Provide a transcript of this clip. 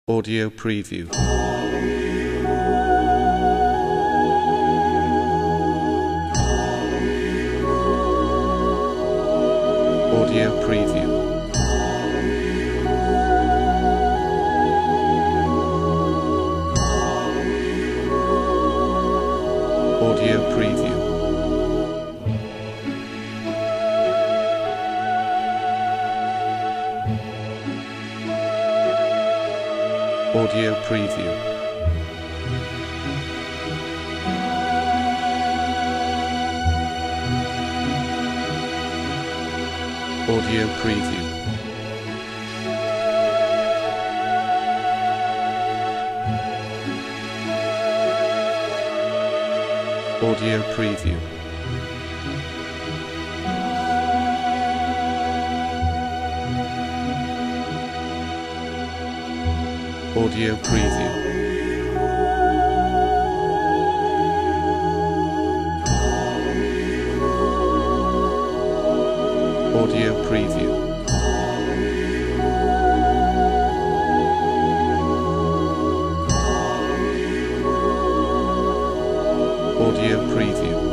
Audio preview. Audio preview. Audio preview. Audio preview. Audio preview. Audio preview. Audio preview. Audio preview. Audio preview.